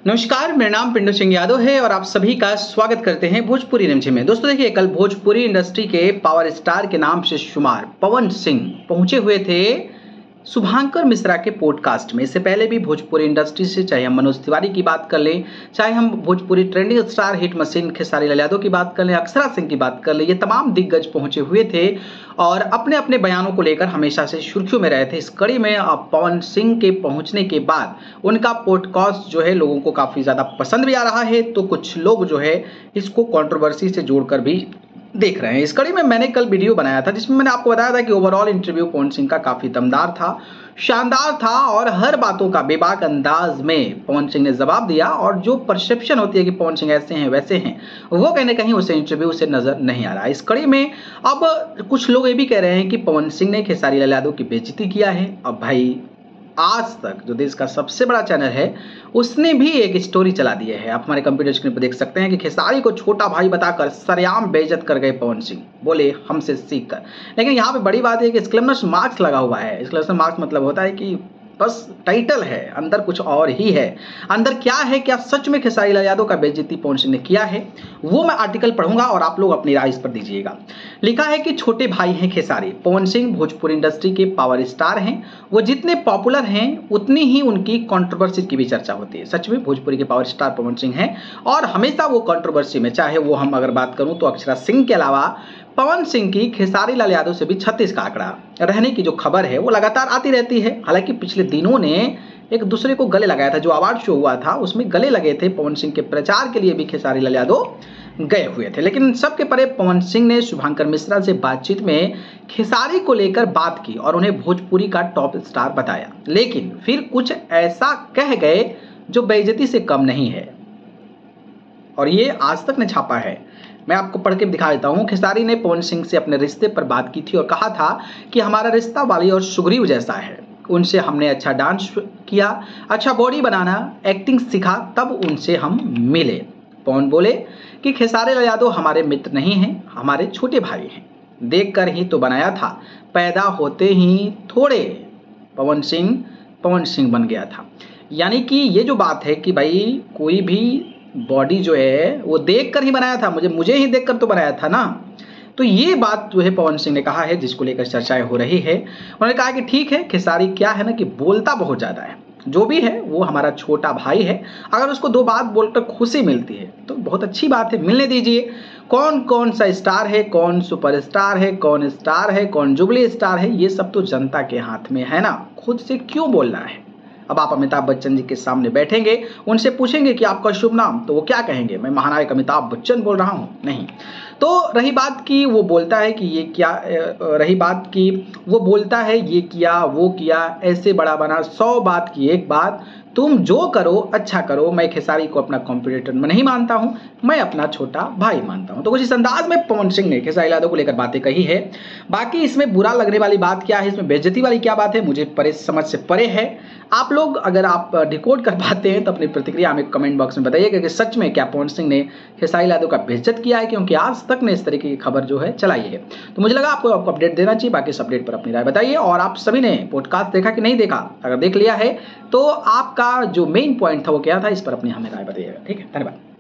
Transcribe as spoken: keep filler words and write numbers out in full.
नमस्कार, मेरा नाम पिंटू सिंह यादव है और आप सभी का स्वागत करते हैं भोजपुरी रिमझिम में। दोस्तों देखिए, कल भोजपुरी इंडस्ट्री के पावर स्टार के नाम से शुमार पवन सिंह पहुंचे हुए थे शुभांकर मिश्रा के पॉडकास्ट में। इससे पहले भी भोजपुरी इंडस्ट्री से, चाहे हम मनोज तिवारी की बात कर लें, चाहे हम Bhojpuri trending star hit machine Khesari Lal Yadav की बात कर लें, अक्षरा सिंह की बात कर लें, ये तमाम दिग्गज पहुंचे हुए थे और अपने अपने बयानों को लेकर हमेशा से सुर्खियों में रहे थे। इस कड़ी में अब पवन सिंह के पहुंचने के बाद उनका पॉडकास्ट जो है लोगों को काफ़ी ज़्यादा पसंद भी आ रहा है, तो कुछ लोग जो है इसको कंट्रोवर्सी से जोड़कर भी देख रहे हैं। इस कड़ी में मैंने कल वीडियो बनाया था जिसमें मैंने आपको बताया था कि ओवरऑल इंटरव्यू पवन सिंह का काफ़ी दमदार था, शानदार था और हर बातों का बेबाक अंदाज में पवन सिंह ने जवाब दिया। और जो परसेप्शन होती है कि पवन सिंह ऐसे हैं वैसे हैं, वो कहीं ना कहीं उसे इंटरव्यू से नजर नहीं आ रहा। इस कड़ी में अब कुछ लोग ये भी कह रहे हैं कि पवन सिंह ने खेसारी लाल यादव की बेइज्जती किया है। अब भाई, आज तक जो देश का सबसे बड़ा चैनल है उसने भी एक स्टोरी चला दी है, आप हमारे कंप्यूटर स्क्रीन पर देख सकते हैं कि खेसारी को छोटा भाई बताकर सरेआम बेइज्जत कर गए पवन सिंह, बोले हमसे सीख कर। लेकिन यहाँ पे बड़ी बात है कि एक्सक्लेमेशन मार्क्स लगा हुआ है। एक्सक्लेमेशन मार्क्स मतलब होता है कि बस टाइटल है, अंदर कुछ और ही है। अंदर क्या है, क्या सच में खेसारी लाल यादव का बेइज्जती पवन सिंह ने किया है, वो मैं आर्टिकल पढ़ूंगा और आप लोग अपनी राय इस पर दीजिएगा। लिखा है कि छोटे भाई हैं खेसारी। पवन सिंह भोजपुरी इंडस्ट्री के पावर स्टार हैं। वो जितने पॉपुलर हैं उतनी ही उनकी कंट्रोवर्सी की भी चर्चा होती है। सच में भोजपुरी के पावर स्टार पवन सिंह हैं और हमेशा वो कंट्रोवर्सी में, चाहे वो हम अगर बात करूं तो अक्षरा सिंह के अलावा पवन सिंह की खेसारी लाल यादव से भी छत्तीस का आंकड़ा रहने की जो खबर है वो लगातार आती रहती है। हालांकि पिछले दिनों ने एक दूसरे को गले लगाया था, जो अवार्ड शो हुआ था उसमें गले लगे थे। पवन सिंह के प्रचार के लिए भी खेसारी लाल यादव गए हुए थे। लेकिन सबके परे पवन सिंह ने शुभांकर मिश्रा से बातचीत में खेसारी को लेकर बात की और उन्हें भोजपुरी का टॉप स्टार बताया। लेकिन फिर कुछ ऐसा कह गए जो बेइज्जती से कम नहीं है और ये आज तक ने छापा है। मैं आपको पढ़ के दिखा देता हूं। खेसारी ने पवन सिंह से अपने रिश्ते पर बात की थी और कहा था कि हमारा रिश्ता वाली और सुग्रीव जैसा है। उनसे हमने अच्छा डांस किया, अच्छा बॉडी बनाना, एक्टिंग सीखा, तब उनसे हम मिले। पवन बोले कि खेसारी लाल यादव हमारे मित्र नहीं हैं, हमारे छोटे भाई हैं। देखकर ही तो बनाया था, पैदा होते ही थोड़े पवन सिंह पवन सिंह बन गया था। यानी कि ये जो बात है कि भाई कोई भी बॉडी जो है वो देख कर ही बनाया था, मुझे मुझे ही देख कर तो बनाया था ना। तो ये बात जो है पवन सिंह ने कहा है, जिसको लेकर चर्चाएं हो रही है। उन्होंने कहा कि ठीक है, खेसारी क्या है ना कि बोलता बहुत ज़्यादा है, जो भी है वो हमारा छोटा भाई है। अगर उसको दो बात बोलकर खुशी मिलती है तो बहुत अच्छी बात है, मिलने दीजिए। कौन कौन सा स्टार है, कौन सुपरस्टार है, कौन स्टार है, कौन जुबली स्टार है, ये सब तो जनता के हाथ में है ना। खुद से क्यों बोलना है। अब आप अमिताभ बच्चन जी के सामने बैठेंगे, उनसे पूछेंगे कि आपका शुभ नाम, तो वो क्या कहेंगे, मैं महानायक अमिताभ बच्चन बोल रहा हूँ? नहीं। तो रही बात की वो बोलता है कि ये क्या, रही बात की वो बोलता है ये किया वो किया, ऐसे बड़ा बना, सौ बात की एक बात, तुम जो करो अच्छा करो। मैं खेसारी को अपना कॉम्पिटिटर नहीं मानता हूं, मैं अपना छोटा भाई मानता हूं। तो कुछ इस अंदाज में पवन सिंह ने खेसारी लाल यादव को लेकर बातें कही है। बाकी इसमें बुरा लगने वाली बात क्या है, इसमें बेइज्जती वाली क्या बात है, मुझे परे समझ से परे है। आप लोग अगर आप डिकोड कर पाते हैं तो अपनी प्रतिक्रिया हमें कमेंट बॉक्स में बताइएगा कि सच में क्या पवन सिंह ने खेसारी लाल यादव का बेइज्जत किया है, क्योंकि आज तक ने इस तरीके की खबर जो है चलाई है। तो मुझे लगा आपको आपको अपडेट देना चाहिए। बाकी इस अपडेट पर अपनी राय बताइए। और आप सभी ने पॉडकास्ट देखा कि नहीं देखा, अगर देख लिया है तो आपका जो मेन पॉइंट था वो क्या था, इस पर अपनी हमें राय बताइएगा। ठीक है, धन्यवाद।